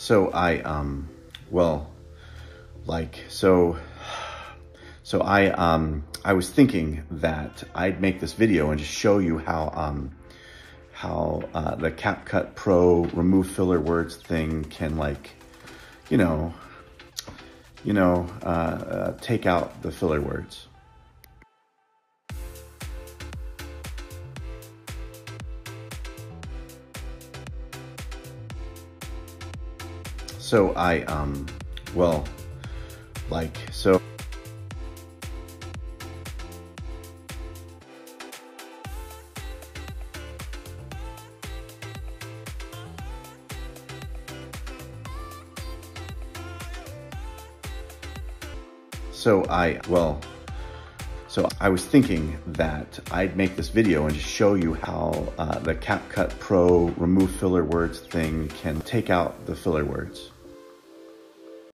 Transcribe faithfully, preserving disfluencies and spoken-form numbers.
So I, um, well, like, so, so I, um, I was thinking that I'd make this video and just show you how, um, how, uh, the CapCut Pro remove filler words thing can, like, you know, you know, uh, uh, take out the filler words. So I, um, well, like, so. So I, well, so I was thinking that I'd make this video and just show you how uh, the CapCut Pro remove filler words thing can take out the filler words.